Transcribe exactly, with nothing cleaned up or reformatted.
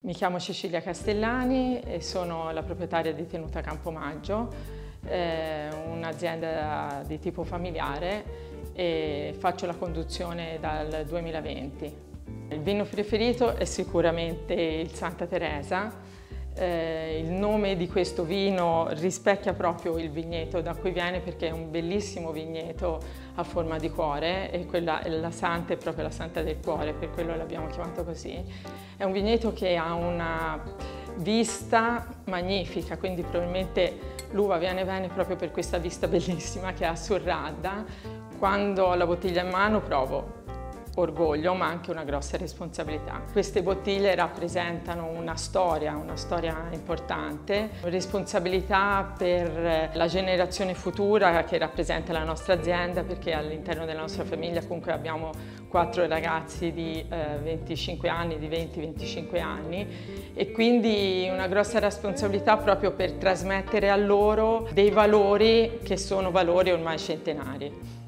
Mi chiamo Cecilia Castellani e sono la proprietaria di Tenuta Campomaggio, eh, un'azienda di tipo familiare, e faccio la conduzione dal duemilaventi. Il vino preferito è sicuramente il Santa Teresa. Eh, il nome di questo vino rispecchia proprio il vigneto da cui viene, perché è un bellissimo vigneto a forma di cuore e quella, la Santa è proprio la Santa del Cuore, per quello l'abbiamo chiamato così. È un vigneto che ha una vista magnifica, quindi probabilmente l'uva viene bene proprio per questa vista bellissima che ha sul Radda. Quando ho la bottiglia in mano provo orgoglio, ma anche una grossa responsabilità. Queste bottiglie rappresentano una storia, una storia importante, responsabilità per la generazione futura che rappresenta la nostra azienda, perché all'interno della nostra famiglia comunque abbiamo quattro ragazzi di eh, venticinque anni, di venti venticinque anni, e quindi una grossa responsabilità proprio per trasmettere a loro dei valori che sono valori ormai centenari.